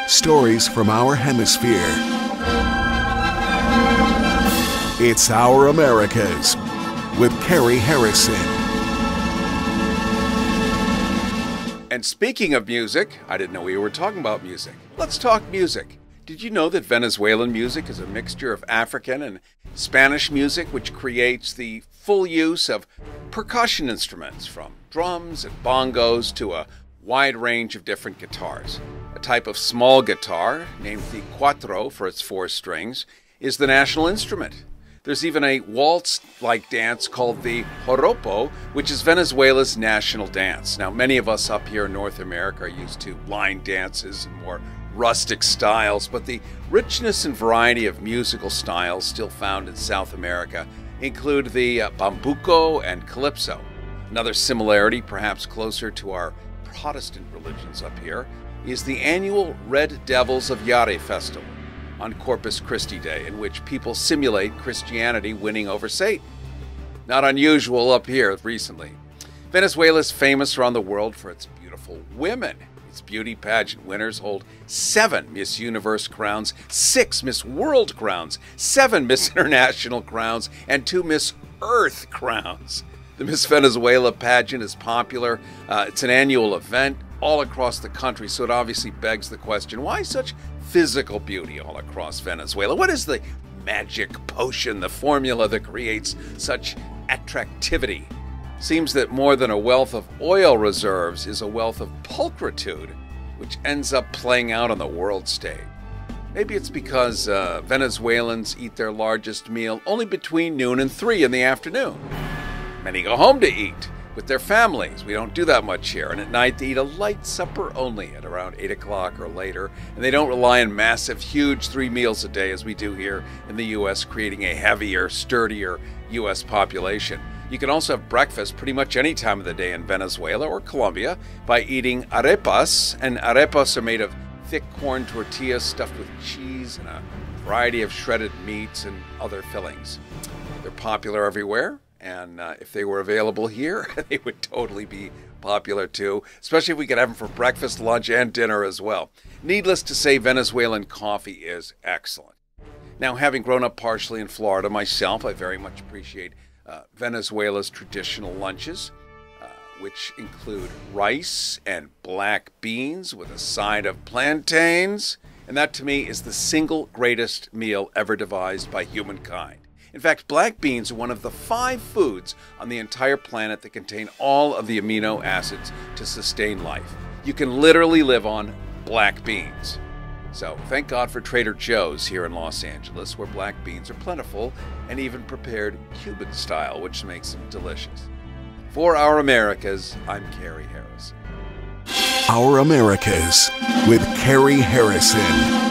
Stories from our hemisphere. It's Our Americas with Cary Harrison. And speaking of music, I didn't know we were talking about music. Let's talk music. Did you know that Venezuelan music is a mixture of African and Spanish music, which creates the full use of percussion instruments, from drums and bongos to a wide range of different guitars? A type of small guitar, named the cuatro for its 4 strings, is the national instrument. There's even a waltz-like dance called the joropo, which is Venezuela's national dance. Now, many of us up here in North America are used to line dances and more rustic styles, but the richness and variety of musical styles still found in South America include the bambuco and calypso. Another similarity, perhaps closer to our Protestant religions up here, is the annual Red Devils of Cary festival on Corpus Christi Day, in which people simulate Christianity winning over Satan. Not unusual up here recently. Venezuela is famous around the world for its beautiful women. Its beauty pageant winners hold 7 Miss Universe crowns, 6 Miss World crowns, 7 Miss International crowns, and 2 Miss Earth crowns. The Miss Venezuela pageant is popular. It's an annual event all across the country, so it obviously begs the question, why such physical beauty all across Venezuela? What is the magic potion, the formula that creates such attractivity? Seems that more than a wealth of oil reserves is a wealth of pulchritude, which ends up playing out on the world stage. Maybe it's because Venezuelans eat their largest meal only between noon and 3 in the afternoon. Many go home to eat with their families. We don't do that much here. And at night, they eat a light supper only at around 8 o'clock or later. And they don't rely on massive, huge 3 meals a day as we do here in the U.S., creating a heavier, sturdier U.S. population. You can also have breakfast pretty much any time of the day in Venezuela or Colombia by eating arepas. And arepas are made of thick corn tortillas stuffed with cheese and a variety of shredded meats and other fillings. They're popular everywhere. And if they were available here, they would totally be popular too, especially if we could have them for breakfast, lunch, and dinner as well. Needless to say, Venezuelan coffee is excellent. Now, having grown up partially in Florida myself, I very much appreciate Venezuela's traditional lunches, which include rice and black beans with a side of plantains. And that, to me, is the single greatest meal ever devised by humankind. In fact, black beans are one of the 5 foods on the entire planet that contain all of the amino acids to sustain life. You can literally live on black beans. So thank God for Trader Joe's here in Los Angeles, where black beans are plentiful and even prepared Cuban style, which makes them delicious. For Our Americas, I'm Cary Harrison. Our Americas with Cary Harrison.